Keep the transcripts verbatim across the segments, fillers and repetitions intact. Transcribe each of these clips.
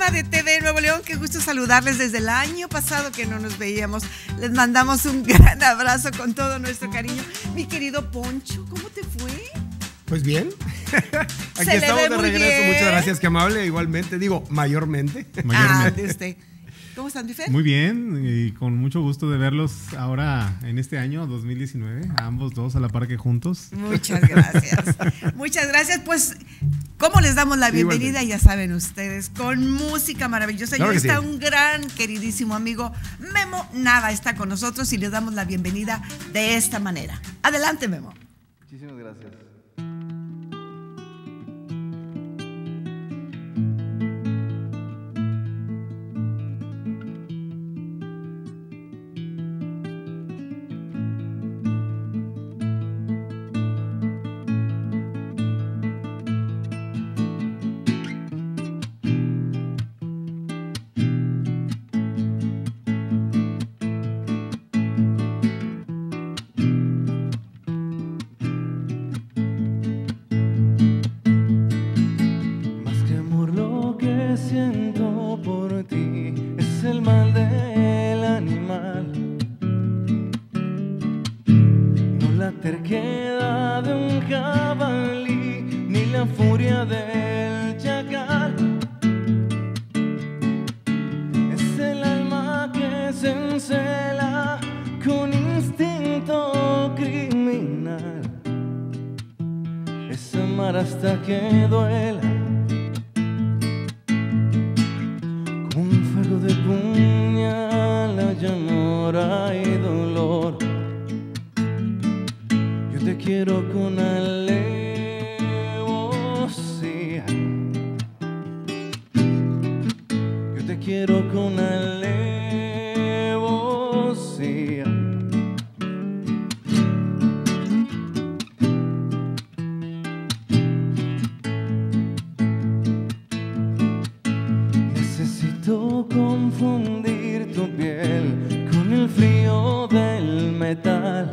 programa de T V Nuevo León. Qué gusto saludarles desde el año pasado que no nos veíamos. Les mandamos un gran abrazo con todo nuestro cariño. Mi querido Poncho, ¿cómo te fue? Pues bien. Aquí Se estamos le ve de muy regreso. bien. Muchas gracias, qué amable. Igualmente, digo, mayormente. Ah, de usted. ¿Cómo están, mi Fer? Muy bien, y con mucho gusto de verlos ahora en este año dos mil diecinueve, a ambos dos a la par que juntos. Muchas gracias. Muchas gracias. Pues, ¿cómo les damos la bienvenida? Ya saben ustedes, con música maravillosa. Claro Y que está sí. un gran, queridísimo amigo Memo Nava está con nosotros y les damos la bienvenida de esta manera. Adelante, Memo. Muchísimas gracias. Siento por ti es el mal del animal, no la terquedad de un jabalí ni la furia del chacal. Es el alma que se encela con instinto criminal, es amar hasta que duela, de puñal hay amor, hay dolor. Yo te quiero con alevosía, yo te quiero con alevosía. Necesito confundir tu piel con el frío del metal,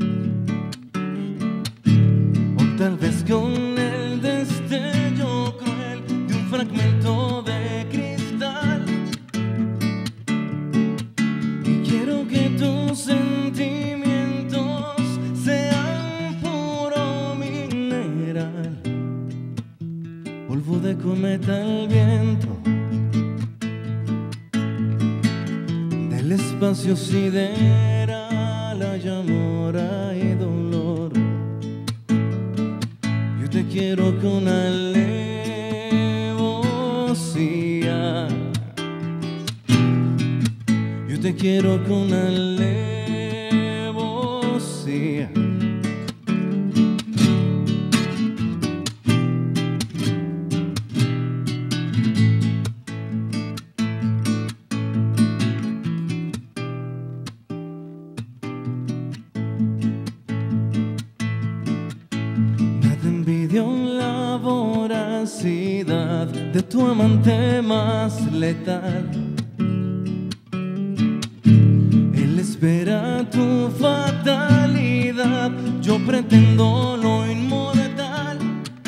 o tal vez con el destello cruel de un fragmento de cristal. Y quiero que tus sentimientos sean puro mineral, polvo de cometa al viento, el espacio sideral hay amor, hay dolor. Yo te quiero con alevosía, yo te quiero con alevosía. La voracidad de tu amante más letal, él espera tu fatalidad, yo pretendo lo inmortal.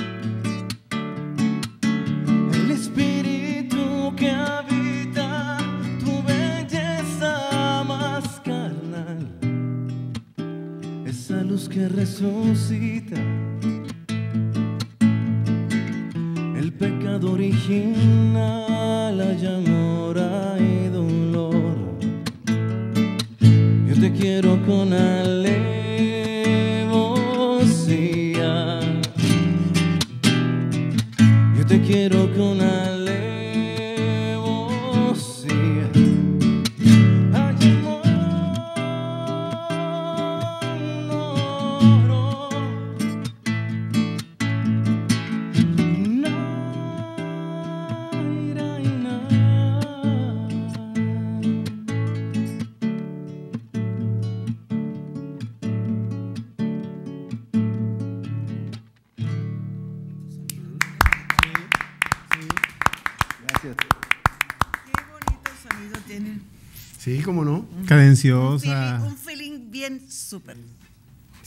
El espíritu que habita tu belleza más carnal, esa luz que resucita el pecado original, hay amor, hay dolor. Yo te quiero con alevosía, yo te quiero con alevosía. Hay amor, no, no. Gracias. Qué bonito sonido tiene. Sí, cómo no. Un Cadenciosa. feeling, un feeling bien súper.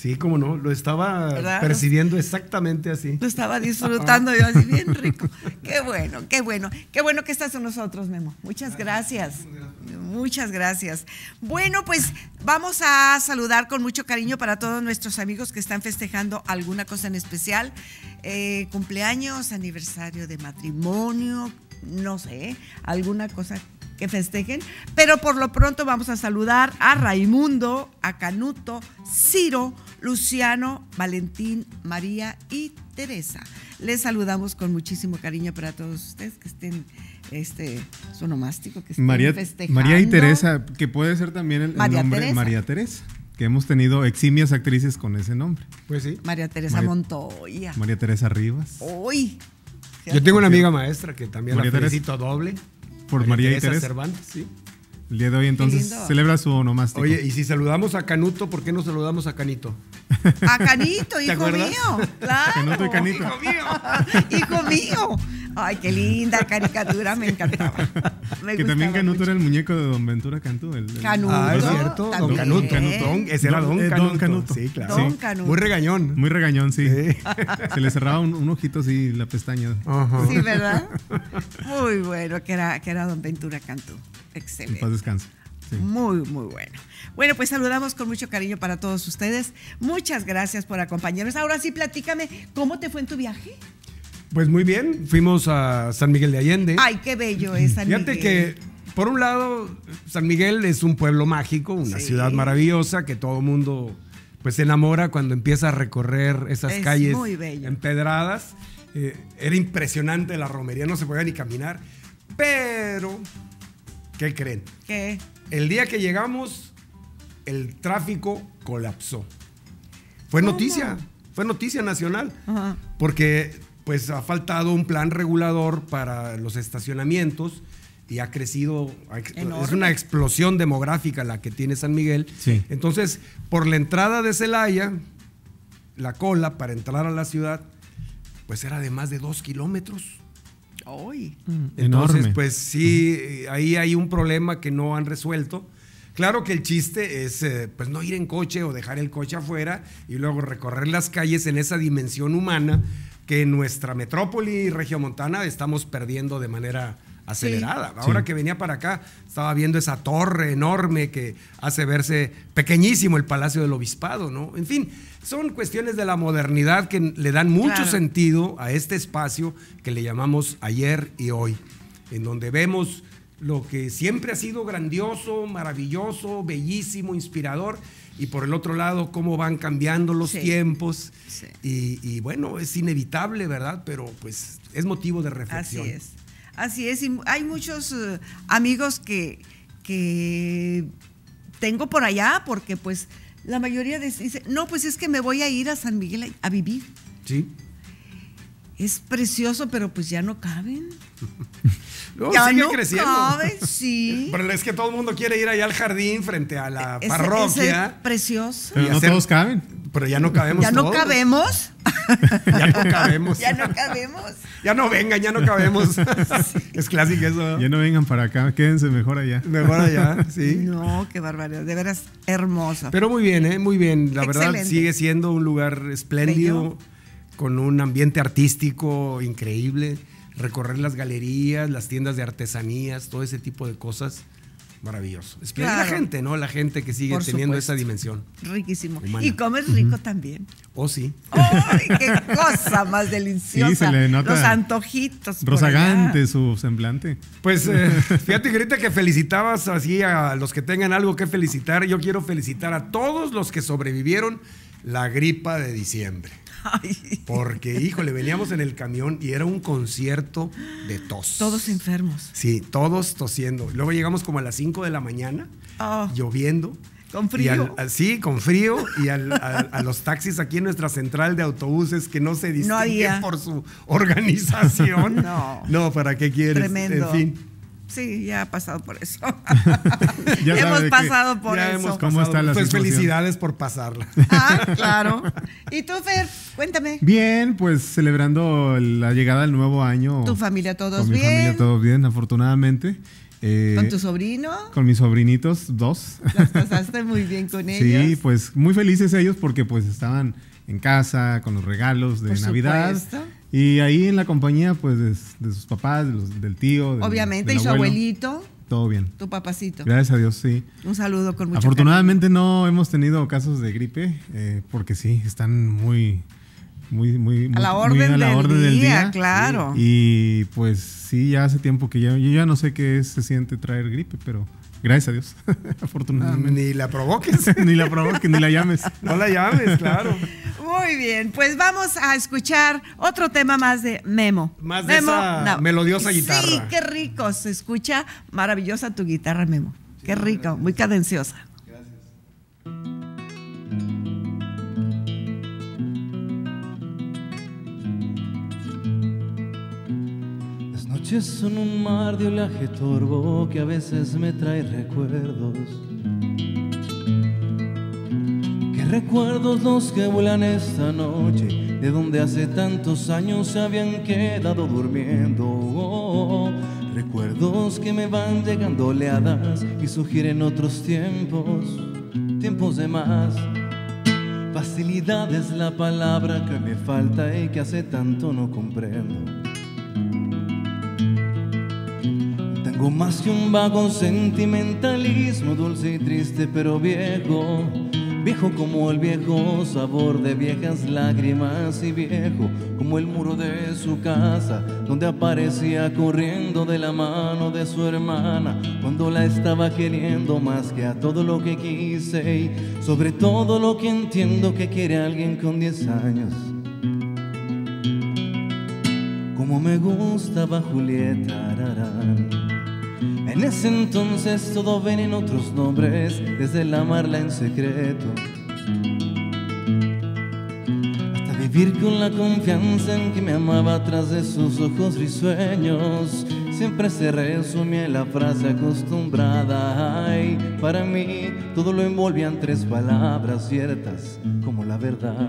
Sí, cómo no, lo estaba ¿verdad? percibiendo exactamente así. Lo estaba disfrutando yo así bien rico. Qué bueno, qué bueno. Qué bueno que estás con nosotros, Memo. Muchas gracias. Muchas gracias. Bueno, pues vamos a saludar con mucho cariño para todos nuestros amigos que están festejando alguna cosa en especial. Eh, cumpleaños, aniversario de matrimonio, no sé, alguna cosa que festejen, pero por lo pronto vamos a saludar a Raimundo, a Canuto, Ciro, Luciano, Valentín, María y Teresa. Les saludamos con muchísimo cariño para todos ustedes que estén, este, su onomástico, que estén María, festejando. María y Teresa, que puede ser también el, el María nombre Teresa. María Teresa, que hemos tenido eximias actrices con ese nombre. Pues sí. María Teresa María- Montoya. María Teresa Rivas, Uy. Yo tengo una amiga maestra que también María la Teresa. felicito doble. por María y Teresa. Cervantes, sí. El día de hoy entonces lindo. celebra su onomástico. Oye, y si saludamos a Canuto, ¿por qué no saludamos a Canito? A Canito, hijo acuerdas? mío. Claro. Canuto y Canito. Hijo mío. Hijo mío. Ay, qué linda caricatura, me encantaba. Me que también gustaba Canuto mucho. era el muñeco de Don Ventura Cantú. El, el- Canuto. Ah, es cierto. Don también. Canuto. Canutón. Ese era Don- Don eh, Canuto. Don Canuto. Sí, claro. Don Sí. Canuto. Muy regañón. Muy regañón, sí. Sí. Se le cerraba un, un ojito así, la pestaña. Ajá. Sí, ¿verdad? Muy bueno, que era, que era Don Ventura Cantú. En Excelente. paz descanse. Sí. Muy, muy bueno. Bueno, pues saludamos con mucho cariño para todos ustedes. Muchas gracias por acompañarnos. Ahora sí, platícame, ¿cómo te fue en tu viaje? Pues muy bien. Fuimos a San Miguel de Allende. Ay, qué bello es San Fíjate Miguel. que, por un lado, San Miguel es un pueblo mágico, una Sí. ciudad maravillosa que todo mundo pues se enamora cuando empieza a recorrer esas Es calles muy bello. empedradas. Eh, era impresionante la romería, no se podía ni caminar. Pero, ¿qué creen? ¿Qué? El día que llegamos, el tráfico colapsó. Fue ¿Cómo? noticia, fue noticia nacional. Ajá. Porque pues ha faltado un plan regulador para los estacionamientos y ha crecido, ha ex- Enorme. es una explosión demográfica la que tiene San Miguel. Sí. Entonces, por la entrada de Celaya, la cola para entrar a la ciudad, pues era de más de dos kilómetros. Ay. Entonces, Enorme. pues sí, eh, ahí hay un problema que no han resuelto. Claro que el chiste es eh, pues no ir en coche o dejar el coche afuera y luego recorrer las calles en esa dimensión humana que en nuestra metrópoli regiomontana estamos perdiendo de manera acelerada. Ahora Sí. que venía para acá, estaba viendo esa torre enorme que hace verse pequeñísimo el Palacio del Obispado, ¿no? En fin, son cuestiones de la modernidad que le dan mucho Claro. sentido a este espacio que le llamamos ayer y hoy, en donde vemos lo que siempre ha sido grandioso, maravilloso, bellísimo, inspirador, y por el otro lado cómo van cambiando los Sí. tiempos, Sí. y, y bueno, es inevitable, ¿verdad? Pero pues es motivo de Así reflexión. es. Así es. Y hay muchos eh, amigos que, que tengo por allá porque pues la mayoría de- dice, no, pues es que me voy a ir a San Miguel a, a vivir. Sí. Es precioso, pero pues ya no caben. Luego ya sigue no creciendo. caben, sí. Pero es que todo el mundo quiere ir allá al jardín frente a la Ese- parroquia, ese precioso. Pero y no hacer- todos caben. pero ya no cabemos Ya no todos. cabemos. Ya no cabemos. Ya no cabemos. Ya no vengan, ya no cabemos. Es clásico eso. Ya no vengan para acá, quédense mejor allá. Mejor allá, sí. No, qué barbaridad. De veras, hermosa. Pero muy bien, ¿eh? Muy bien. La verdad Excelente. sigue siendo un lugar espléndido, Bello. con un ambiente artístico increíble. Recorrer las galerías, las tiendas de artesanías, todo ese tipo de cosas. Maravilloso. Espléndida Claro. la gente, ¿no? La gente que sigue Por teniendo supuesto. esa dimensión. Riquísimo. Humana. Y comes rico también. Oh, sí. ¡Ay, qué cosa más deliciosa! Sí, se le nota Los antojitos. por Rozagante allá. su semblante. Pues eh, fíjate que ahorita que felicitabas así a los que tengan algo que felicitar, yo quiero felicitar a todos los que sobrevivieron la gripa de diciembre. Ay, Porque, híjole, veníamos en el camión y era un concierto de tos. todos enfermos. Sí, todos tosiendo. Luego llegamos como a las cinco de la mañana, Oh, lloviendo. con Y frío. al- al- sí, con frío. Y al- al- a los taxis aquí en nuestra central de autobuses que no se distinguen había. por su organización. No. No, ¿para qué quieres? Tremendo. En fin. Sí, ya ha pasado por eso. Ya sabe Hemos de qué- pasado por ya eso. hemos ¿Cómo pasado. está la Pues situación? felicidades por pasarla. Ah, claro. ¿Y tú, Fer? Cuéntame. Bien, pues celebrando la llegada del nuevo año. ¿Tu familia todos con mi bien? familia todos bien, afortunadamente. Eh, ¿Con tu sobrino? Con mis sobrinitos, dos. Las pasaste muy bien con ellos. Sí, pues muy felices ellos porque pues estaban en casa con los regalos de Por Navidad. supuesto. Y ahí en la compañía pues de, de sus papás, de los, del tío. Del, Obviamente, del y su abuelo. abuelito, Todo bien. tu papacito. Gracias a Dios, sí. Un saludo con mucho Afortunadamente no hemos tenido casos de gripe, eh, porque sí, están muy, muy, muy, A la muy orden, a la del, orden día, del día. claro. Y pues sí, ya hace tiempo que ya, yo ya no sé qué es, se siente traer gripe, pero gracias a Dios, afortunadamente. Ni la provoques. Ni la provoques, ni la llames. No la llames, claro. Muy bien, pues vamos a escuchar otro tema más de Memo. Más de Memo, esa melodiosa guitarra. Sí, qué rico, se escucha maravillosa tu guitarra, Memo. Qué rico, muy cadenciosa. Las noches son un mar de oleaje torvo que a veces me trae recuerdos. ¿Qué recuerdos los que vuelan esta noche? De donde hace tantos años se habían quedado durmiendo. Oh, recuerdos que me van llegando oleadas y sugieren otros tiempos, tiempos de más. Facilidad es la palabra que me falta y que hace tanto no comprendo. Tengo más que un vago sentimentalismo, dulce y triste pero viejo. Viejo como el viejo sabor de viejas lágrimas y viejo como el muro de su casa donde aparecía corriendo de la mano de su hermana cuando la estaba queriendo más que a todo lo que quise y sobre todo lo que entiendo que quiere alguien con diez años. Como me gustaba Julieta, ararán. En ese entonces todo ven en otros nombres, desde el amarla en secreto hasta vivir con la confianza en que me amaba tras de sus ojos risueños. Siempre se resumía en la frase acostumbrada. Ay, para mí todo lo envolvían tres palabras ciertas como la verdad.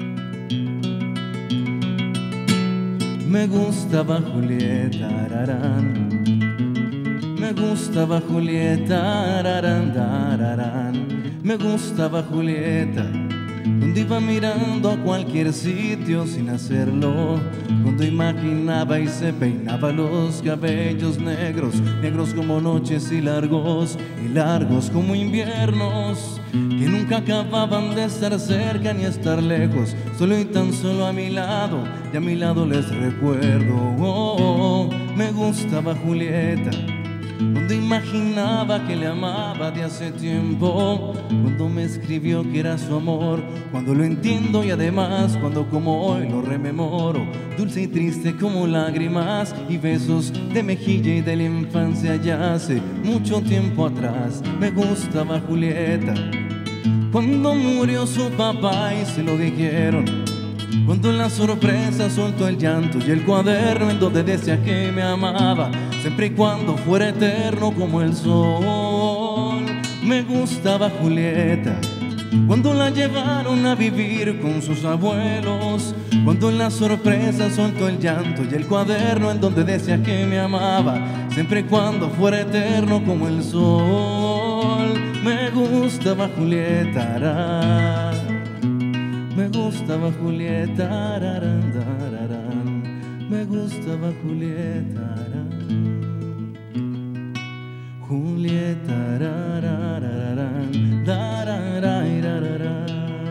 Me gustaba Julieta, ararán. Me gustaba Julieta, ararán, ararán. Me gustaba Julieta, donde iba mirando a cualquier sitio sin hacerlo, cuando imaginaba y se peinaba los cabellos negros, negros como noches y largos, y largos como inviernos, que nunca acababan de estar cerca ni estar lejos, solo y tan solo a mi lado, y a mi lado les recuerdo. Oh, oh, me gustaba Julieta, donde imaginaba que le amaba de hace tiempo, cuando me escribió que era su amor, cuando lo entiendo y además cuando como hoy lo rememoro, dulce y triste como lágrimas y besos de mejilla y de la infancia ya hace mucho tiempo atrás. Me gustaba Julieta, cuando murió su papá y se lo dijeron, cuando en la sorpresa soltó el llanto y el cuaderno en donde decía que me amaba, siempre y cuando fuera eterno como el sol. Me gustaba Julieta, cuando la llevaron a vivir con sus abuelos, cuando en la sorpresa soltó el llanto y el cuaderno en donde decía que me amaba, siempre y cuando fuera eterno como el sol. Me gustaba Julieta, ará. Me gustaba Julieta, ararán, ararán. Me gustaba Julieta, ararán. Julieta, ararán, ararán, ararán.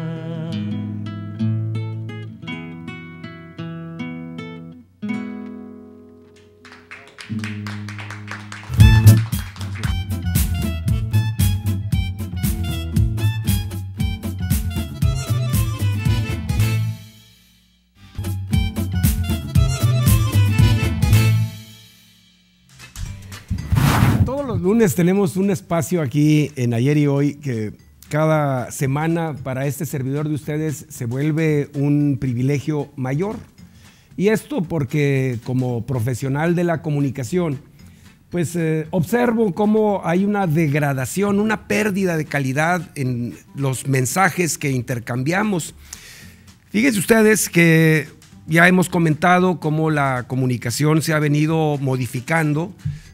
Todos los lunes tenemos un espacio aquí en Ayer y Hoy que cada semana para este servidor de ustedes se vuelve un privilegio mayor. Y esto porque como profesional de la comunicación, pues eh, observo cómo hay una degradación, una pérdida de calidad en los mensajes que intercambiamos. Fíjense ustedes que ya hemos comentado cómo la comunicación se ha venido modificando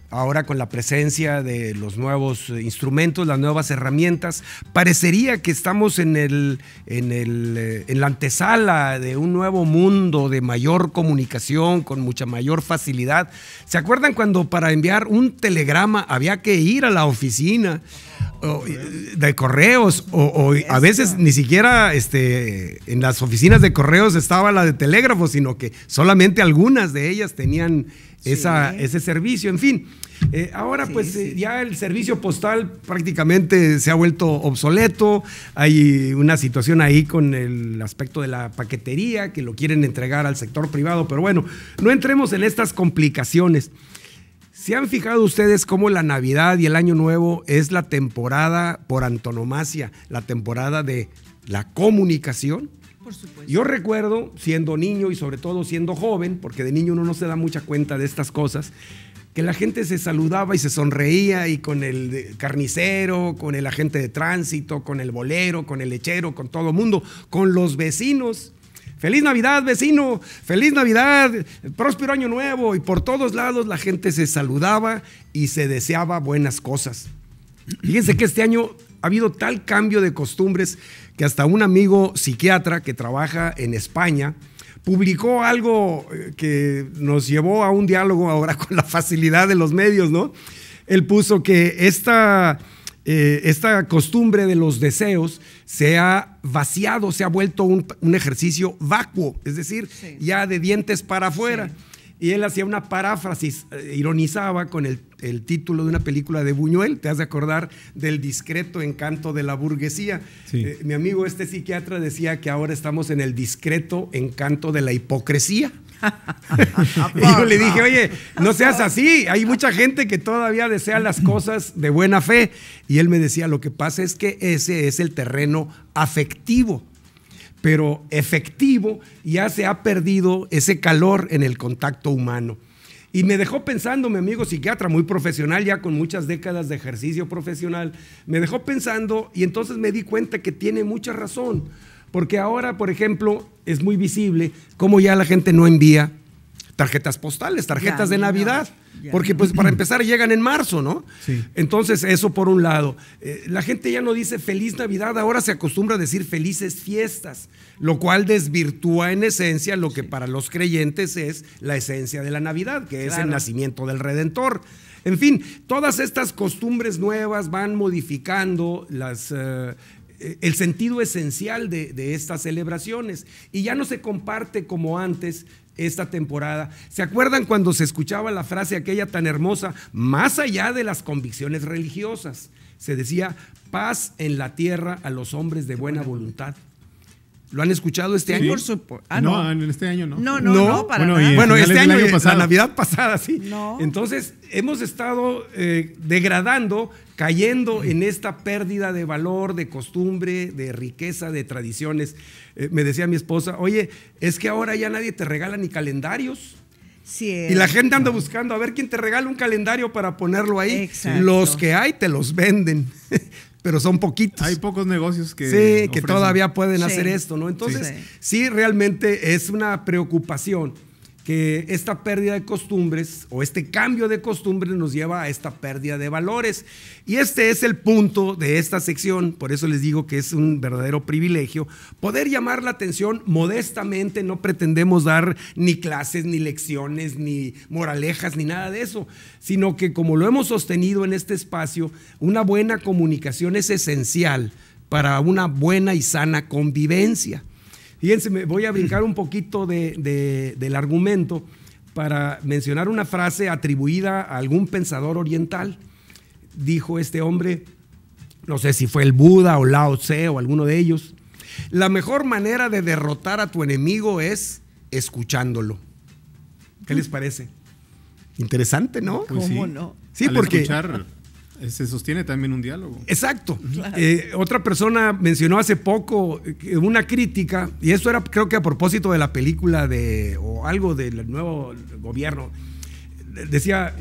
ahora con la presencia de los nuevos instrumentos, las nuevas herramientas, parecería que estamos en, el, en, el, en la antesala de un nuevo mundo de mayor comunicación, con mucha mayor facilidad. ¿Se acuerdan cuando para enviar un telegrama había que ir a la oficina o, de correos? O, o a veces ni siquiera este, en las oficinas de correos estaba la de telégrafo, sino que solamente algunas de ellas tenían esa, sí. ese servicio, en fin. Eh, ahora sí, pues sí. Eh, ya el servicio postal prácticamente se ha vuelto obsoleto, hay una situación ahí con el aspecto de la paquetería que lo quieren entregar al sector privado, pero bueno, no entremos en estas complicaciones. ¿Se han fijado ustedes cómo la Navidad y el Año Nuevo es la temporada por antonomasia, la temporada de la comunicación? Por supuesto. Yo recuerdo, siendo niño y sobre todo siendo joven, porque de niño uno no se da mucha cuenta de estas cosas, que la gente se saludaba y se sonreía, y con el carnicero, con el agente de tránsito, con el bolero, con el lechero, con todo el mundo, con los vecinos. ¡Feliz Navidad, vecino! ¡Feliz Navidad! ¡Próspero Año Nuevo! Y por todos lados la gente se saludaba y se deseaba buenas cosas. Fíjense que este año ha habido tal cambio de costumbres que hasta un amigo psiquiatra que trabaja en España publicó algo que nos llevó a un diálogo ahora con la facilidad de los medios, ¿no? Él puso que esta, eh, esta costumbre de los deseos se ha vaciado, se ha vuelto un, un ejercicio vacuo, es decir, sí. ya de dientes para afuera. Sí. Y él hacía una paráfrasis, eh, ironizaba con el, el título de una película de Buñuel, te has de acordar del discreto encanto de la burguesía. Sí. Eh, mi amigo este psiquiatra decía que ahora estamos en el discreto encanto de la hipocresía. Y yo le dije, oye, no seas así, hay mucha gente que todavía desea las cosas de buena fe. Y él me decía, lo que pasa es que ese es el terreno afectivo, pero efectivo ya se ha perdido ese calor en el contacto humano. Y me dejó pensando, mi amigo psiquiatra, muy profesional, ya con muchas décadas de ejercicio profesional, me dejó pensando, y entonces me di cuenta que tiene mucha razón, porque ahora, por ejemplo, es muy visible cómo ya la gente no envía tarjetas postales, tarjetas ya, de Navidad, no, porque pues para empezar llegan en marzo, ¿no? Sí. Entonces eso por un lado. Eh, la gente ya no dice feliz Navidad, ahora se acostumbra a decir felices fiestas, lo cual desvirtúa en esencia lo que sí. para los creyentes es la esencia de la Navidad, que claro. es el nacimiento del Redentor. En fin, todas estas costumbres nuevas van modificando las... Uh, el sentido esencial de, de estas celebraciones, y ya no se comparte como antes esta temporada. ¿Se acuerdan cuando se escuchaba la frase aquella tan hermosa, más allá de las convicciones religiosas? Se decía, paz en la tierra a los hombres de buena voluntad. ¿Lo han escuchado este sí. año? Por supuesto. Ah, no. no, en este año no. No, no, no, no para bueno, nada. Bueno, este año, año la Navidad pasada, sí. No. Entonces, hemos estado eh, degradando, cayendo en esta pérdida de valor, de costumbre, de riqueza, de tradiciones. Eh, me decía mi esposa, oye, es que ahora ya nadie te regala ni calendarios. Sí, y la gente anda buscando a ver quién te regala un calendario para ponerlo ahí. Exacto. Los que hay te los venden. Pero son poquitos. Hay pocos negocios que sí, que ofrecen. todavía pueden sí. hacer esto, ¿no? Entonces, sí. sí, realmente es una preocupación que esta pérdida de costumbres o este cambio de costumbres nos lleva a esta pérdida de valores. Y este es el punto de esta sección, por eso les digo que es un verdadero privilegio poder llamar la atención modestamente. No pretendemos dar ni clases, ni lecciones, ni moralejas, ni nada de eso, sino que, como lo hemos sostenido en este espacio, una buena comunicación es esencial para una buena y sana convivencia. Fíjense, me voy a brincar un poquito de, de, del argumento para mencionar una frase atribuida a algún pensador oriental. Dijo este hombre, no sé si fue el Buda o Lao Tse o alguno de ellos, la mejor manera de derrotar a tu enemigo es escuchándolo. ¿Qué les parece? Interesante, ¿no? Pues ¿Cómo sí. no? Sí, Al porque... escuchar, se sostiene también un diálogo. Exacto. Claro. Eh, otra persona mencionó hace poco una crítica, y esto era creo que a propósito de la película de, o algo del nuevo gobierno. Decía,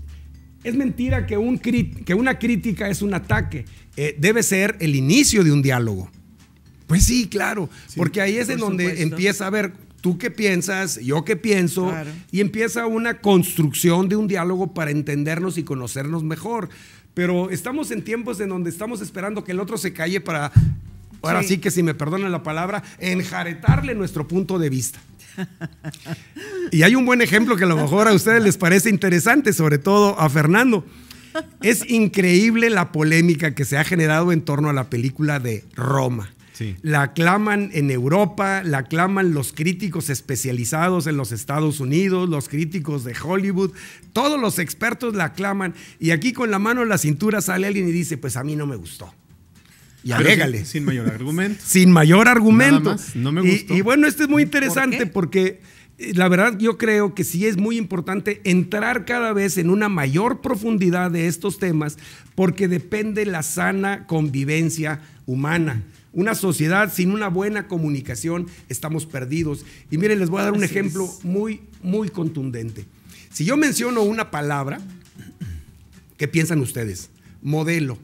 es mentira que, un, que una crítica es un ataque, eh, debe ser el inicio de un diálogo. Pues sí, claro, sí, porque ahí es en donde supuesto. empieza a ver tú qué piensas, yo qué pienso, Claro. y empieza una construcción de un diálogo para entendernos y conocernos mejor. Pero estamos en tiempos en donde estamos esperando que el otro se calle para, ahora sí, Sí. que si me perdonan la palabra, enjaretarle nuestro punto de vista. Y hay un buen ejemplo que a lo mejor a ustedes les parece interesante, sobre todo a Fernando. Es increíble la polémica que se ha generado en torno a la película de Roma. Sí. La aclaman en Europa, la aclaman los críticos especializados en los Estados Unidos, los críticos de Hollywood, todos los expertos la aclaman. Y aquí con la mano en la cintura sale alguien y dice, pues a mí no me gustó. Y Pero alégale. sin, sin mayor argumento. Sin mayor argumento. Nada más, no me Y- gustó. Y, bueno, esto es muy interesante qué? porque eh, la verdad yo creo que sí es muy importante entrar cada vez en una mayor profundidad de estos temas porque depende la sana convivencia humana. Una sociedad sin una buena comunicación estamos perdidos. Y miren, les voy a dar un Así ejemplo es. muy, muy contundente. Si yo menciono una palabra, ¿qué piensan ustedes? Modelo.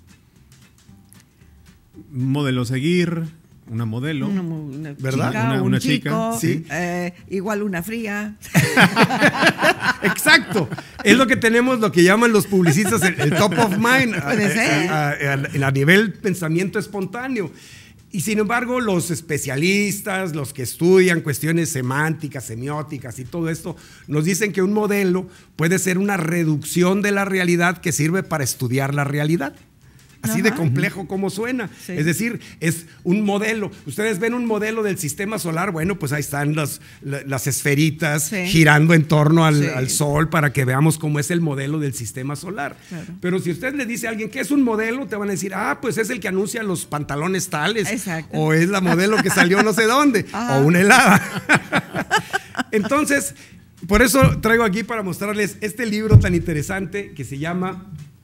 Modelo seguir, una modelo. Una, una ¿Verdad? chica, Una- un una chico, chica, sí. eh, igual una fría. Exacto. Es lo que tenemos, lo que llaman los publicistas el, el top of mind, a, Puede ser. a- a- a nivel pensamiento espontáneo. Y sin embargo, los especialistas, los que estudian cuestiones semánticas, semióticas y todo esto, nos dicen que un modelo puede ser una reducción de la realidad que sirve para estudiar la realidad. Así de Ajá. complejo como suena. Sí. Es decir, es un modelo. Ustedes ven un modelo del sistema solar, bueno, pues ahí están las, la- las esferitas Sí. girando en torno al, Sí. al sol para que veamos cómo es el modelo del sistema solar. Claro. Pero si usted le dice a alguien que es un modelo, te van a decir, ah, pues es el que anuncia los pantalones tales. Exacto. O es la modelo que salió no sé dónde. Ajá. O una helada. Entonces, por eso traigo aquí para mostrarles este libro tan interesante que se llama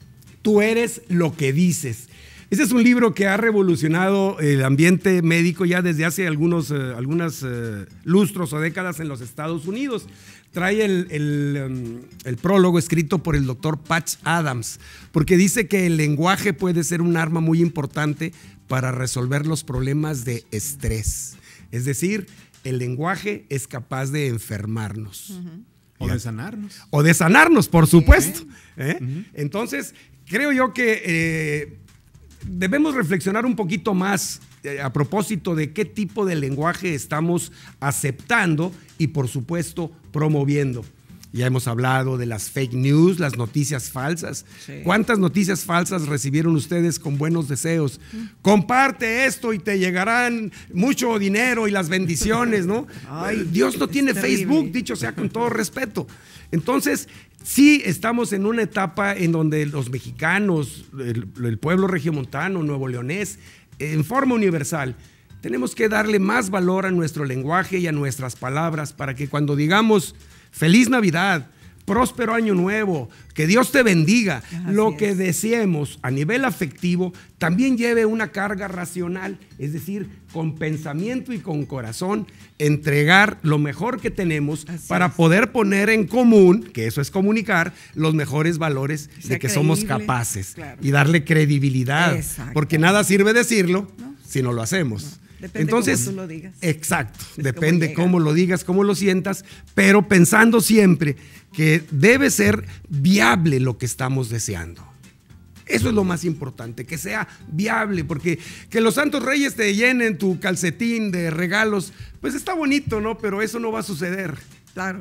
Tú eres lo que dices. Este es un libro que ha revolucionado el ambiente médico ya desde hace algunos eh, algunas, eh, lustros o décadas en los Estados Unidos. Trae el, el, um, el prólogo escrito por el doctor Patch Adams, porque dice que el lenguaje puede ser un arma muy importante para resolver los problemas de estrés. Es decir, el lenguaje es capaz de enfermarnos. O de sanarnos. O de sanarnos, por supuesto. ¿eh? Entonces, creo yo que eh, debemos reflexionar un poquito más eh, a propósito de qué tipo de lenguaje estamos aceptando y, por supuesto, promoviendo. Ya hemos hablado de las fake news, las noticias falsas. Sí. ¿Cuántas noticias falsas recibieron ustedes con buenos deseos? Comparte esto y te llegarán mucho dinero y las bendiciones, ¿no? Ay, Dios no es tiene terrible. Facebook, dicho sea con todo respeto. Entonces, sí estamos en una etapa en donde los mexicanos, el, el pueblo regiomontano, nuevo leonés, en forma universal, tenemos que darle más valor a nuestro lenguaje y a nuestras palabras para que cuando digamos Feliz Navidad, próspero año nuevo, que Dios te bendiga, Así lo que es. deseemos a nivel afectivo también lleve una carga racional, es decir, con pensamiento y con corazón, entregar lo mejor que tenemos Así para es. poder poner en común, que eso es comunicar, los mejores valores Que sea de que somos creíble, capaces claro. y darle credibilidad, Exacto. porque nada sirve decirlo No. si no lo hacemos. Depende Entonces, cómo tú lo digas. exacto, Es depende como llega. cómo lo digas, cómo lo sientas, pero pensando siempre que debe ser viable lo que estamos deseando. Eso es lo más importante, que sea viable, porque que los santos reyes te llenen tu calcetín de regalos, pues está bonito, ¿no? Pero eso no va a suceder. Claro.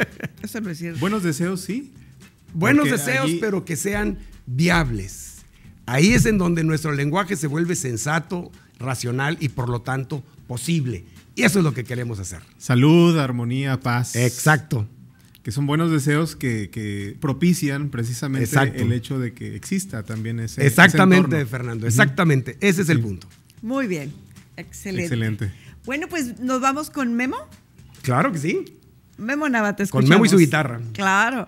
Eso no es cierto. Buenos deseos, sí. Buenos Porque deseos, allí- pero que sean viables. Ahí es en donde nuestro lenguaje se vuelve sensato, racional y por lo tanto posible. Y eso es lo que queremos hacer. Salud, armonía, paz. Exacto. Que son buenos deseos que, que propician precisamente Exacto. el hecho de que exista también ese Exactamente, ese entorno. Fernando. Exactamente. Ese es el Sí. punto. Muy bien. Excelente. Excelente. Bueno, pues nos vamos con Memo. Claro que sí. Memo Nava, te Con escuchamos. Memo y su guitarra. Claro.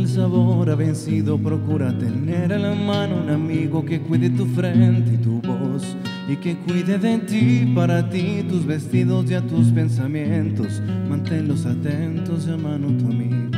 sabor ha vencido. Procura tener a la mano un amigo que cuide tu frente y tu voz, y que cuide de ti, para ti, tus vestidos y a tus pensamientos. Manténlos atentos y a mano tu amigo.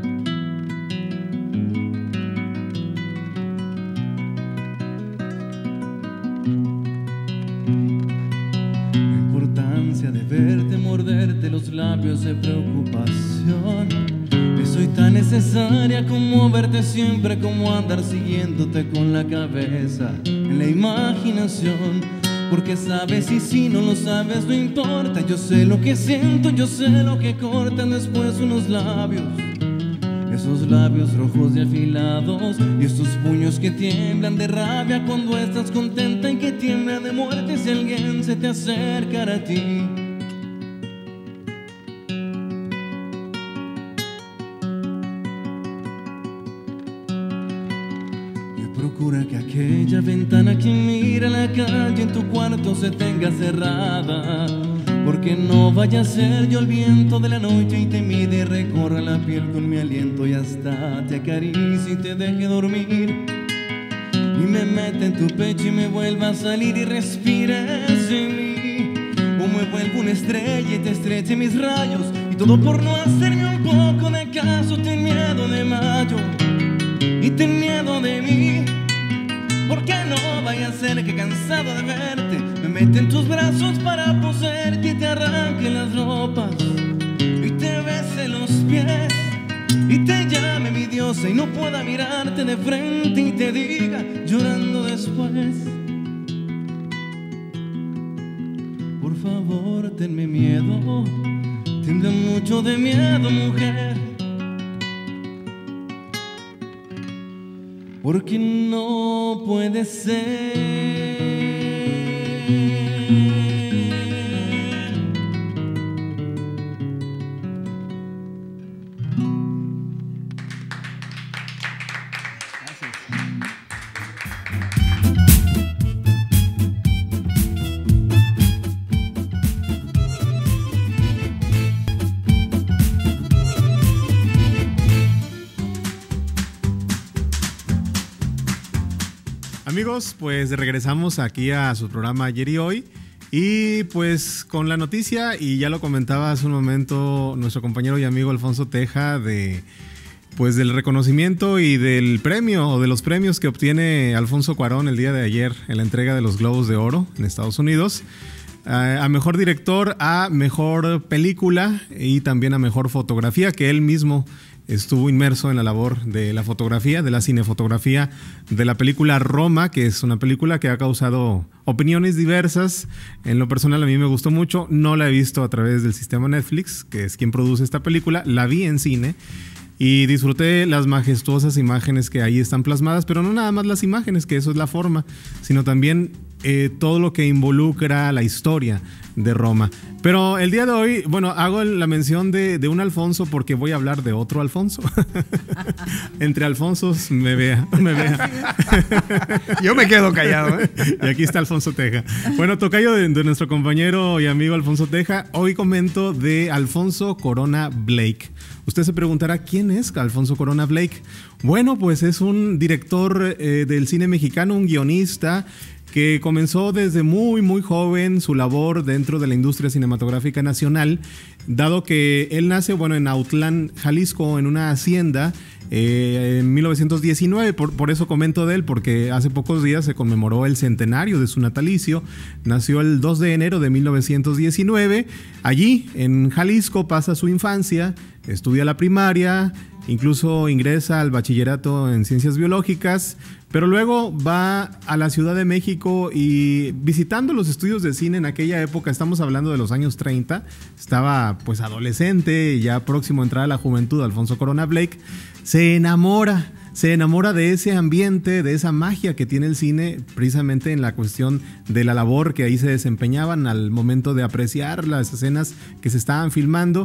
La importancia de verte morderte los labios de preocupación es hoy tan necesaria como verte siempre, como andar siguiéndote con la cabeza en la imaginación. Porque sabes, y si no lo sabes no importa, yo sé lo que siento, yo sé lo que cortan después unos labios, esos labios rojos y afilados, y estos puños que tiemblan de rabia cuando estás contenta, y que tiemblan de muerte si alguien se te acerca a ti. Procura que aquella ventana que mira la calle en tu cuarto se tenga cerrada, porque no vaya a ser yo el viento de la noche y te mide y recorra la piel con mi aliento, y hasta te acaricie y te deje dormir, y me mete en tu pecho y me vuelva a salir y respires en mí, o me vuelvo una estrella y te estreche mis rayos, y todo por no hacerme un poco de caso. Ten miedo de mayo y ten miedo de mí, porque no vaya a ser que cansado de verte me mete en tus brazos para poseerte y te arranque las ropas y te bese los pies y te llame mi diosa y no pueda mirarte de frente y te diga llorando después: por favor, tenme miedo, tenga mucho de miedo, mujer, porque no puede ser. Amigos, pues regresamos aquí a su programa Ayer y Hoy, y pues con la noticia, y ya lo comentaba hace un momento nuestro compañero y amigo Alfonso Teja, de pues del reconocimiento y del premio, o de los premios que obtiene Alfonso Cuarón el día de ayer en la entrega de los Globos de Oro en Estados Unidos, a, a mejor director, a mejor película y también a mejor fotografía, que él mismo estuvo inmerso en la labor de la fotografía, de la cinefotografía de la película Roma, que es una película que ha causado opiniones diversas. En lo personal a mí me gustó mucho, no la he visto a través del sistema Netflix, que es quien produce esta película, la vi en cine y disfruté las majestuosas imágenes que ahí están plasmadas, pero no nada más las imágenes, que eso es la forma, sino también eh, todo lo que involucra la historia de Roma. Pero el día de hoy, bueno, hago la mención de, de un Alfonso porque voy a hablar de otro Alfonso. Entre Alfonsos me vea, me vea. Yo me quedo callado, ¿eh? Y aquí está Alfonso Teja. Bueno, tocayo de, de nuestro compañero y amigo Alfonso Teja, hoy comento de Alfonso Corona Blake. Usted se preguntará, ¿quién es Alfonso Corona Blake? Bueno, pues es un director eh, del cine mexicano, un guionista que comenzó desde muy muy joven su labor dentro de la industria cinematográfica nacional, dado que él nace, bueno, en Autlán, Jalisco, en una hacienda eh, en mil novecientos diecinueve, por, por eso comento de él, porque hace pocos días se conmemoró el centenario de su natalicio. Nació el dos de enero de mil novecientos diecinueve, allí en Jalisco pasa su infancia, estudia la primaria, incluso ingresa al bachillerato en ciencias biológicas, pero luego va a la Ciudad de México y visitando los estudios de cine en aquella época, estamos hablando de los años treinta, estaba pues adolescente, ya próximo a entrar a la juventud, Alfonso Corona Blake, se enamora, se enamora de ese ambiente, de esa magia que tiene el cine, precisamente en la cuestión de la labor que ahí se desempeñaban al momento de apreciar las escenas que se estaban filmando.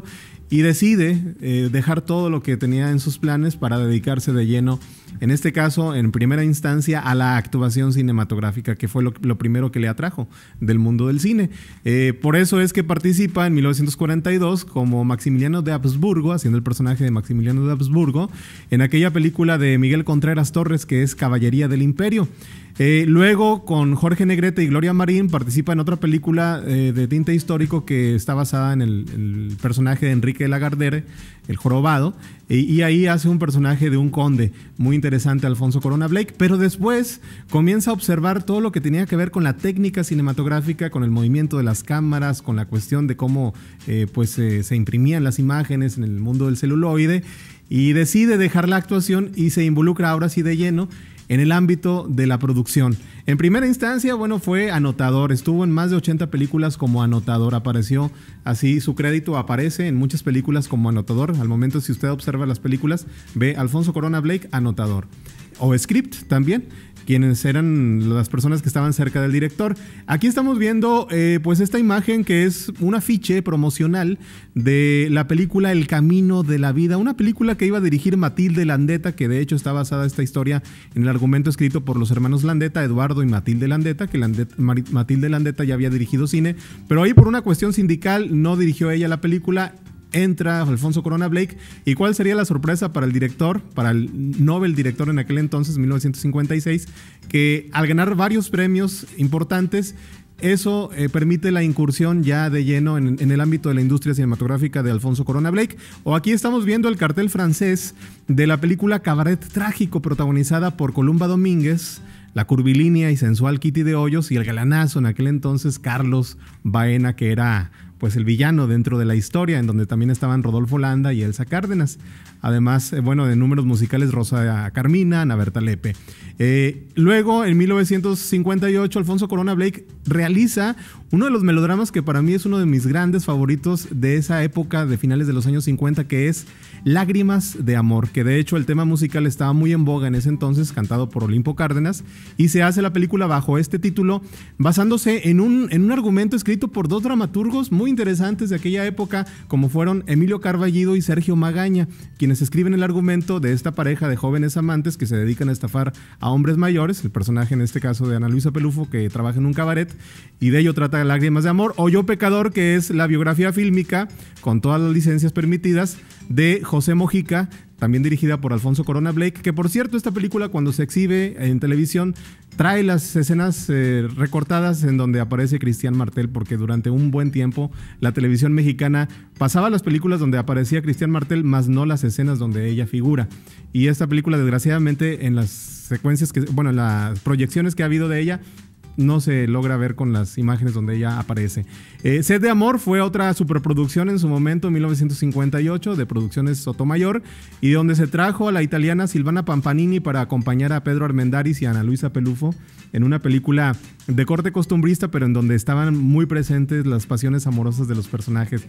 y decide eh, dejar todo lo que tenía en sus planes para dedicarse de lleno, en este caso, en primera instancia, a la actuación cinematográfica, que fue lo, lo primero que le atrajo del mundo del cine. Eh, por eso es que participa en mil novecientos cuarenta y dos como Maximiliano de Habsburgo, haciendo el personaje de Maximiliano de Habsburgo, en aquella película de Miguel Contreras Torres, que es Caballería del Imperio. Eh, luego, con Jorge Negrete y Gloria Marín, participa en otra película eh, de tinte histórico que está basada en el, el personaje de Enrique de la Gardere, el jorobado, y, y ahí hace un personaje de un conde muy interesante, Alfonso Corona Blake, pero después comienza a observar todo lo que tenía que ver con la técnica cinematográfica, con el movimiento de las cámaras, con la cuestión de cómo eh, pues, eh, se imprimían las imágenes en el mundo del celuloide, y decide dejar la actuación y se involucra ahora sí de lleno en el ámbito de la producción. En primera instancia, bueno, fue anotador, estuvo en más de ochenta películas como anotador, apareció así, su crédito aparece en muchas películas como anotador. Al momento, si usted observa las películas, ve Alfonso Corona Blake, anotador. O script también, quienes eran las personas que estaban cerca del director. Aquí estamos viendo eh, pues esta imagen que es un afiche promocional de la película El Camino de la Vida, una película que iba a dirigir Matilde Landeta, que de hecho está basada esta historia en el argumento escrito por los hermanos Landeta, Eduardo y Matilde Landeta, que Landeta, Matilde Landeta ya había dirigido cine, pero ahí por una cuestión sindical no dirigió ella la película. Entra Alfonso Corona Blake. ¿Y cuál sería la sorpresa para el director, para el Nobel director en aquel entonces, mil novecientos cincuenta y seis? Que al ganar varios premios importantes, eso eh, permite la incursión ya de lleno en, en el ámbito de la industria cinematográfica de Alfonso Corona Blake. O aquí estamos viendo el cartel francés de la película Cabaret Trágico, protagonizada por Columba Domínguez, la curvilínea y sensual Kitty de Hoyos y el galanazo en aquel entonces Carlos Baena, que era pues el villano dentro de la historia, en donde también estaban Rodolfo Landa y Elsa Cárdenas. Además, eh, bueno, de números musicales, Rosa Carmina, Ana Berta Lepe. Eh, luego, en mil novecientos cincuenta y ocho, Alfonso Corona Blake realiza uno de los melodramas que para mí es uno de mis grandes favoritos de esa época de finales de los años cincuenta, que es Lágrimas de Amor, que de hecho el tema musical estaba muy en boga en ese entonces, cantado por Olimpo Cárdenas, y se hace la película bajo este título, basándose en un, en un argumento escrito por dos dramaturgos muy interesantes de aquella época, como fueron Emilio Carballido y Sergio Magaña, quienes escriben el argumento de esta pareja de jóvenes amantes que se dedican a estafar a hombres mayores, el personaje en este caso de Ana Luisa Pelufo, que trabaja en un cabaret, y de ello trata Lágrimas de Amor, o Yo Pecador, que es la biografía fílmica, con todas las licencias permitidas, de José Mojica, también dirigida por Alfonso Corona Blake, que por cierto esta película cuando se exhibe en televisión trae las escenas eh, recortadas en donde aparece Cristian Martel, porque durante un buen tiempo la televisión mexicana pasaba las películas donde aparecía Cristian Martel, más no las escenas donde ella figura. Y esta película, desgraciadamente, en las secuencias, que, bueno, en las proyecciones que ha habido de ella, no se logra ver con las imágenes donde ella aparece. Eh, Sed de Amor fue otra superproducción en su momento, en mil novecientos cincuenta y ocho, de Producciones Sotomayor, y donde se trajo a la italiana Silvana Pampanini para acompañar a Pedro Armendáriz y a Ana Luisa Pelufo en una película de corte costumbrista, pero en donde estaban muy presentes las pasiones amorosas de los personajes.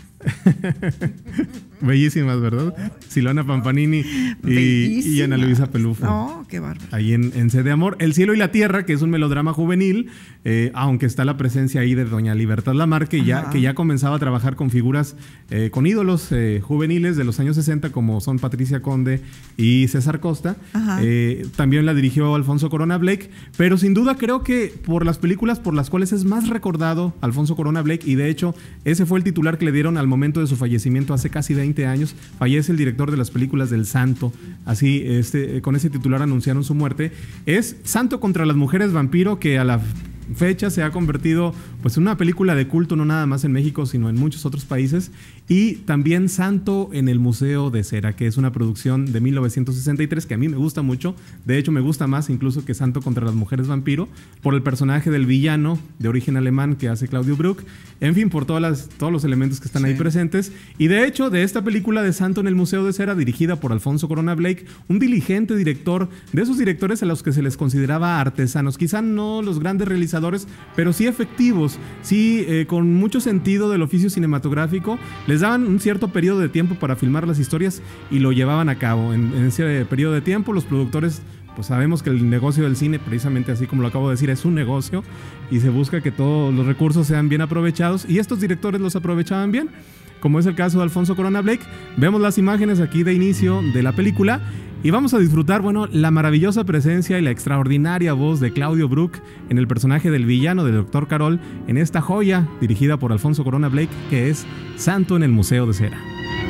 Bellísimas, ¿verdad? Silvana Pampanini y, y Ana Luisa Pelufo. No, qué bárbaro. Ahí en, en Sed de Amor. El Cielo y la Tierra, que es un melodrama juvenil, eh, aunque está la presencia ahí de doña Libertad Lamar, que ya, que ya comenzaba a trabajar con figuras, eh, con ídolos eh, juveniles de los años sesenta, como son Patricia Conde y César Costa. Eh, también la dirigió Alfonso Corona Blake, pero sin duda creo que por las películas por las cuales es más recordado Alfonso Corona Blake, y de hecho ese fue el titular que le dieron al momento de su fallecimiento hace casi veinte años, fallece el director de las películas del Santo, así este, con ese titular anunciaron su muerte, es Santo contra las mujeres vampiro, que a la fecha se ha convertido pues en una película de culto, no nada más en México sino en muchos otros países, y también Santo en el Museo de Cera, que es una producción de mil novecientos sesenta y tres que a mí me gusta mucho, de hecho me gusta más incluso que Santo contra las mujeres vampiro, por el personaje del villano de origen alemán que hace Claudio Bruck, en fin, por todas las, todos los elementos que están sí. ahí presentes, y de hecho de esta película de Santo en el Museo de Cera, dirigida por Alfonso Corona Blake, un diligente director, de esos directores a los que se les consideraba artesanos, quizá no los grandes realizadores, pero sí efectivos, sí eh, con mucho sentido del oficio cinematográfico, les daban un cierto periodo de tiempo para filmar las historias y lo llevaban a cabo. En, en ese periodo de tiempo los productores, pues sabemos que el negocio del cine, precisamente así como lo acabo de decir, es un negocio y se busca que todos los recursos sean bien aprovechados, y estos directores los aprovechaban bien. como es el caso de Alfonso Corona Blake. Vemos las imágenes aquí de inicio de la película y vamos a disfrutar, bueno, la maravillosa presencia y la extraordinaria voz de Claudio Brook en el personaje del villano del doctor Carol en esta joya dirigida por Alfonso Corona Blake, que es Santo en el Museo de Cera.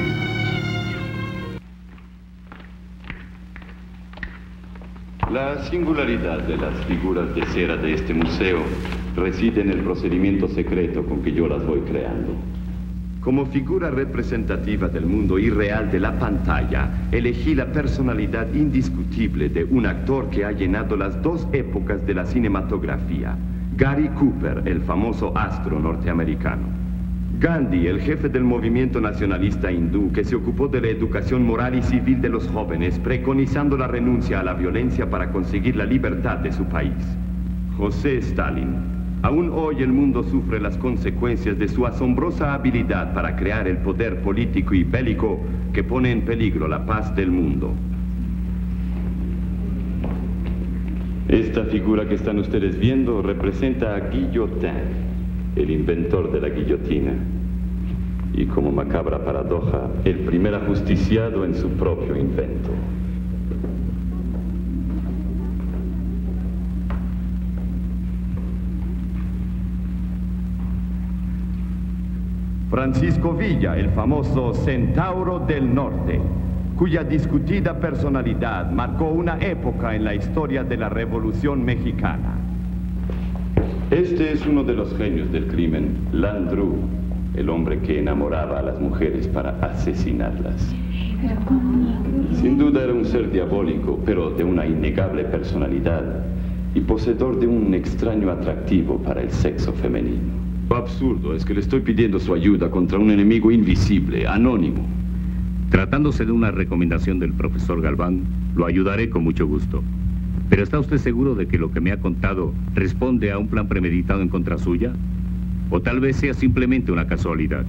La singularidad de las figuras de cera de este museo reside en el procedimiento secreto con que yo las voy creando. Como figura representativa del mundo irreal de la pantalla, elegí la personalidad indiscutible de un actor que ha llenado las dos épocas de la cinematografía, Gary Cooper, el famoso astro norteamericano. Gandhi, el jefe del movimiento nacionalista hindú que se ocupó de la educación moral y civil de los jóvenes, preconizando la renuncia a la violencia para conseguir la libertad de su país. José Stalin. Aún hoy el mundo sufre las consecuencias de su asombrosa habilidad para crear el poder político y bélico que pone en peligro la paz del mundo. Esta figura que están ustedes viendo representa a Guillotin, el inventor de la guillotina, y como macabra paradoja, el primer ajusticiado en su propio invento. Francisco Villa, el famoso Centauro del Norte, cuya discutida personalidad marcó una época en la historia de la Revolución Mexicana. Este es uno de los genios del crimen, Landru, el hombre que enamoraba a las mujeres para asesinarlas. Sin duda era un ser diabólico, pero de una innegable personalidad y poseedor de un extraño atractivo para el sexo femenino. Lo absurdo es que le estoy pidiendo su ayuda contra un enemigo invisible, anónimo. Tratándose de una recomendación del profesor Galván, lo ayudaré con mucho gusto. ¿Pero está usted seguro de que lo que me ha contado responde a un plan premeditado en contra suya? ¿O tal vez sea simplemente una casualidad?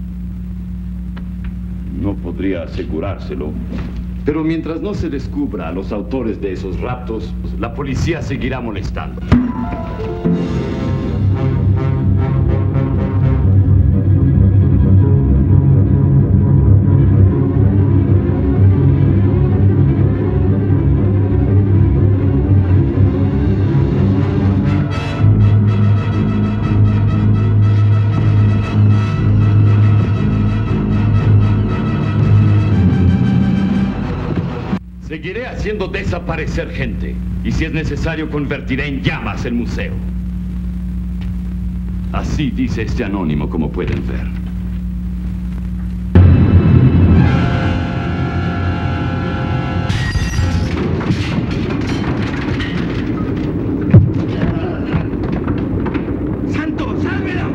No podría asegurárselo. Pero mientras no se descubra a los autores de esos raptos, la policía seguirá molestando. Seguiré haciendo desaparecer gente, y si es necesario convertiré en llamas el museo. Así dice este anónimo, como pueden ver. ¡Santo, sálvela!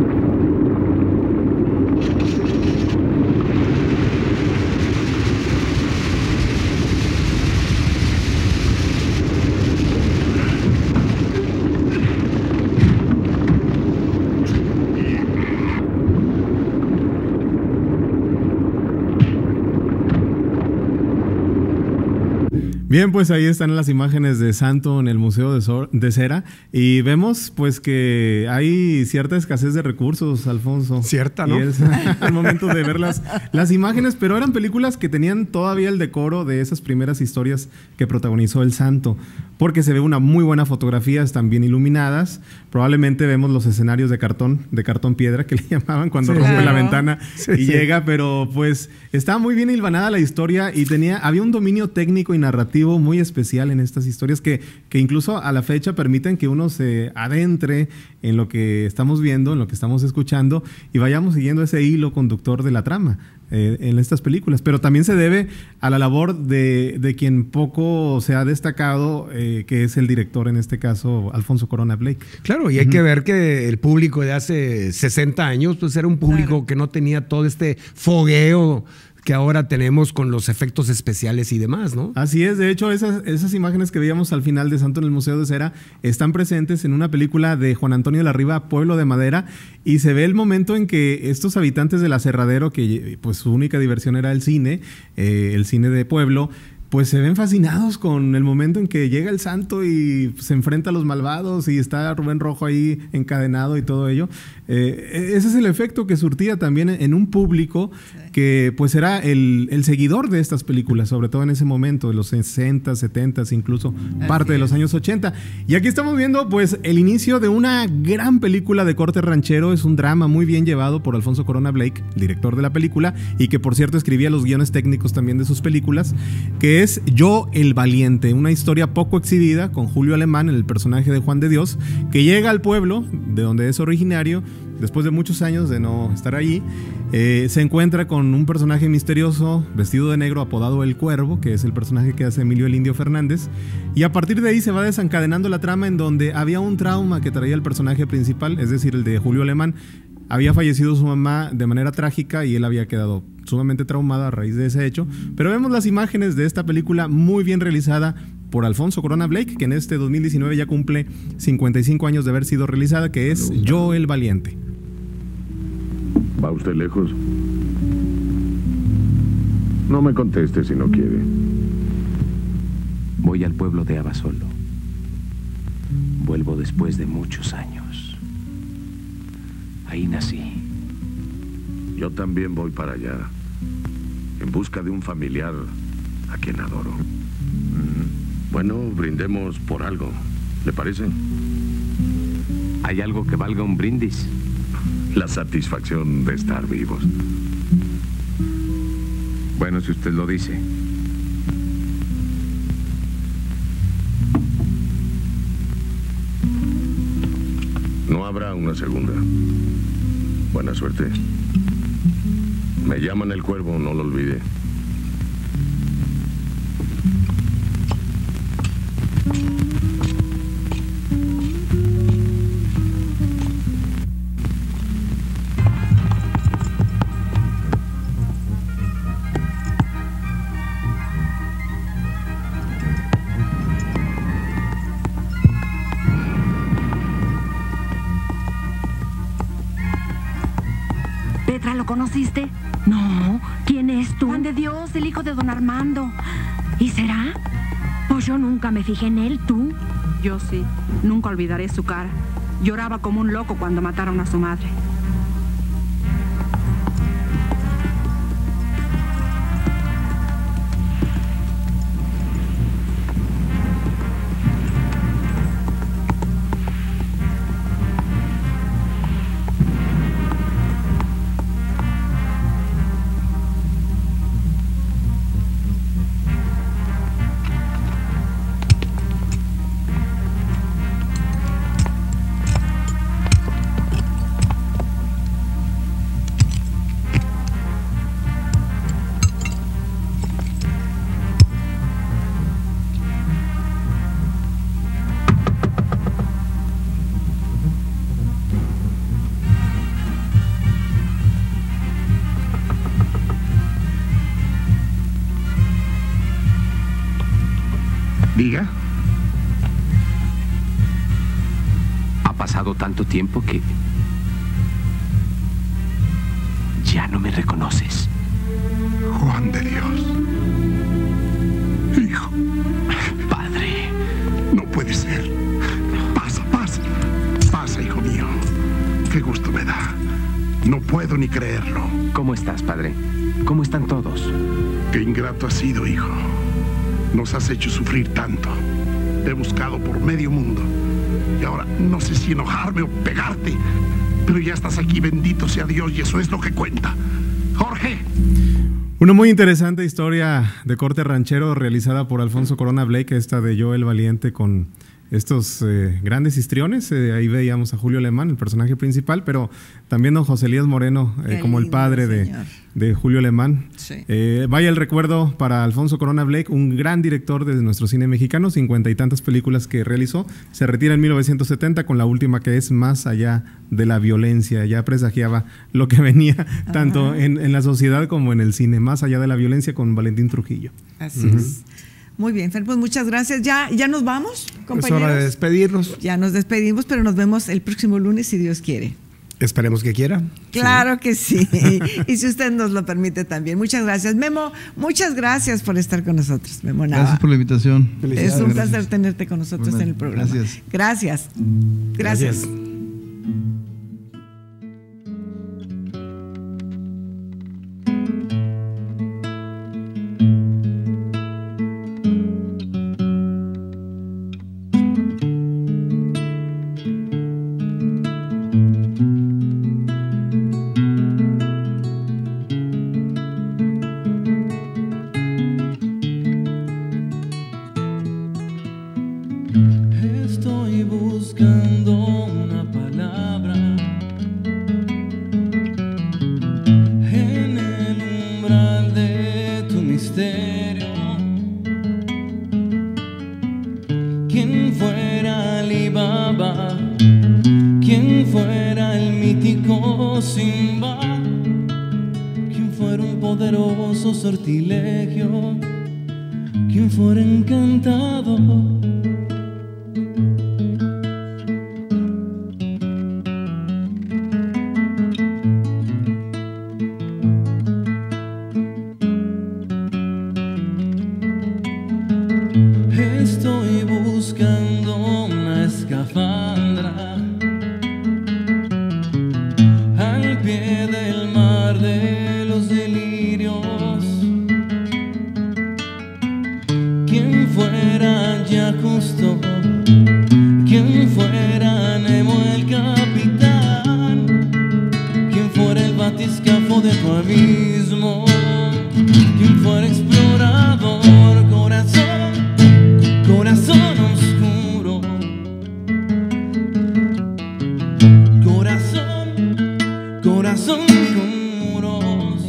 Bien, pues ahí están las imágenes de Santo en el Museo de, Sor de Cera y vemos pues que hay cierta escasez de recursos, Alfonso. Cierta, ¿no? Y es al momento de ver las, las imágenes, pero eran películas que tenían todavía el decoro de esas primeras historias que protagonizó el Santo, porque se ve una muy buena fotografía, están bien iluminadas, probablemente vemos los escenarios de cartón, de cartón piedra que le llamaban cuando sí, rompe claro. la ventana sí, y sí. llega, pero pues estaba muy bien hilvanada la historia y tenía, había un dominio técnico y narrativo muy especial en estas historias que, que incluso a la fecha permiten que uno se adentre en lo que estamos viendo, en lo que estamos escuchando y vayamos siguiendo ese hilo conductor de la trama eh, en estas películas. Pero también se debe a la labor de, de quien poco se ha destacado, eh, que es el director, en este caso, Alfonso Corona Blake. Claro, y hay uh-huh. que ver que el público de hace sesenta años pues era un público claro. que no tenía todo este fogueo que ahora tenemos con los efectos especiales y demás, ¿no? Así es, de hecho esas, esas imágenes que veíamos al final de Santo en el Museo de Cera están presentes en una película de Juan Antonio de la Riva, Pueblo de Madera, y se ve el momento en que estos habitantes del Aserradero, que pues su única diversión era el cine, eh, el cine de pueblo, pues se ven fascinados con el momento en que llega el Santo y se enfrenta a los malvados y está Rubén Rojo ahí encadenado y todo ello. Eh, ese es el efecto que surtía también en un público sí. que pues era el, el seguidor de estas películas, sobre todo en ese momento, de los sesenta, setenta, incluso Así parte es. de los años ochenta. Y aquí estamos viendo pues el inicio de una gran película de corte ranchero. Es un drama muy bien llevado por Alfonso Corona Blake, el director de la película, y que por cierto escribía los guiones técnicos también de sus películas, que es Yo el Valiente, una historia poco exhibida con Julio Alemán en el personaje de Juan de Dios, que llega al pueblo de donde es originario. Después de muchos años de no estar allí, eh, se encuentra con un personaje misterioso vestido de negro apodado El Cuervo, que es el personaje que hace Emilio el Indio Fernández, y a partir de ahí se va desencadenando la trama en donde había un trauma que traía el personaje principal, es decir, el de Julio Alemán. Había fallecido su mamá de manera trágica y él había quedado sumamente traumado a raíz de ese hecho, pero vemos las imágenes de esta película muy bien realizada por Alfonso Corona Blake, que en este dos mil diecinueve ya cumple cincuenta y cinco años de haber sido realizada, que es Yo el Valiente. ¿Va usted lejos? No me conteste si no quiere. Voy al pueblo de Abasolo. Vuelvo después de muchos años. Ahí nací. Yo también voy para allá, en busca de un familiar a quien adoro. Mm. Bueno, brindemos por algo. ¿Le parece? ¿Hay algo que valga un brindis? La satisfacción de estar vivos. Bueno, si usted lo dice. No habrá una segunda. Buena suerte. Me llaman El Cuervo, no lo olvide. Petra, ¿lo conociste? No. ¿Quién es tú? Juan de Dios, el hijo de don Armando. ¿Y será? Pues yo nunca me fijé en él, ¿tú? Yo sí. Nunca olvidaré su cara. Lloraba como un loco cuando mataron a su madre. Diga. Ha pasado tanto tiempo que ya no me reconoces. Juan de Dios. Hijo. Padre. No puede ser. Pasa, pasa. Pasa, hijo mío. Qué gusto me da. No puedo ni creerlo. ¿Cómo estás, padre? ¿Cómo están todos? Qué ingrato has sido, hijo. Nos has hecho sufrir tanto. Te he buscado por medio mundo. Y ahora no sé si enojarme o pegarte. Pero ya estás aquí, bendito sea Dios, y eso es lo que cuenta. Jorge. Una muy interesante historia de corte ranchero realizada por Alfonso Corona Blake, esta de Yo el Valiente, con estos eh, grandes histriones. Eh, ahí veíamos a Julio Alemán, el personaje principal, pero también don José Elías Moreno eh, como el padre de, de Julio Alemán. Sí. Eh, vaya el recuerdo para Alfonso Corona Blake, un gran director de nuestro cine mexicano, cincuenta y tantas películas que realizó. Se retira en mil novecientos setenta con la última, que es Más allá de la violencia. Ya presagiaba lo que venía Ajá. tanto en, en la sociedad como en el cine. Más allá de la violencia, con Valentín Trujillo. Así uh-huh. es. Muy bien, Fer, pues muchas gracias. Ya, ya nos vamos, compañeros. Es hora de despedirnos. Ya nos despedimos, pero nos vemos el próximo lunes, si Dios quiere. Esperemos que quiera. Claro sí. que sí. Y si usted nos lo permite también. Muchas gracias. Memo, muchas gracias por estar con nosotros. Memo Nava. Gracias por la invitación. Es un placer gracias. tenerte con nosotros bueno, en el programa. Gracias. Gracias. Gracias. gracias. tumba, quien fuera un poderoso sortilegio, quien fuera encantado. Estoy buscando una escafandra al pie del mar de los delirios. Quien fuera ya justo, quien fuera Nemo el capitán, quien fuera el batiscafo de tu abismo, quien fuera explorador, corazón, corazón oscuro, corazón, corazón con muros,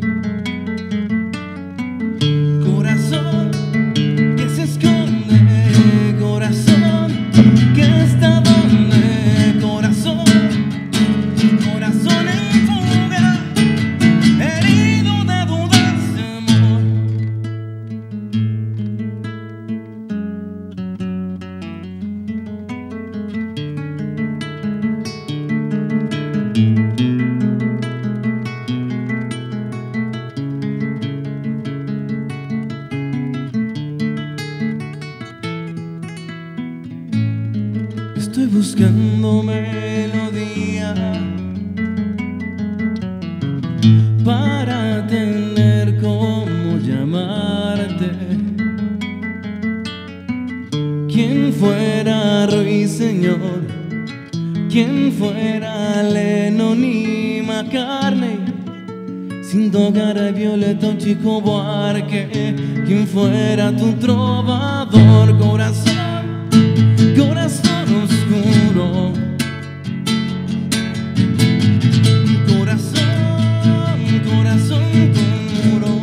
corazón que se esconde, corazón que está donde, corazón, corazón en fuga, herido de dudas de amor. Estoy buscando melodía para tener cómo llamarte. Quien fuera Ruiseñor, quien fuera Lennon y McCartney, sin tocar a Violeta o Chico Buarque, quien fuera tu trovador, corazón, corazón oscuro, corazón, corazón puro,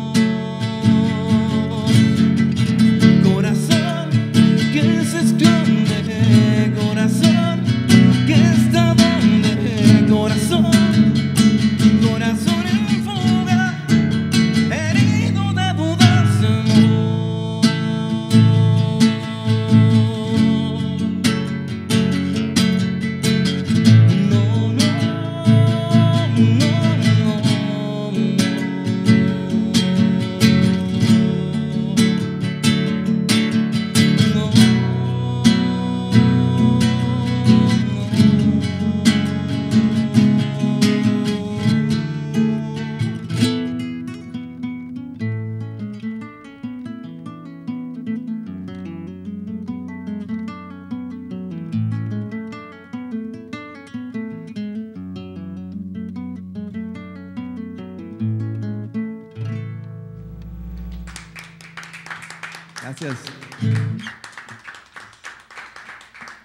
corazón que se esconde, corazón que está donde, corazón, corazón en fuga, herido de dudas de amor. No, no, Gracias.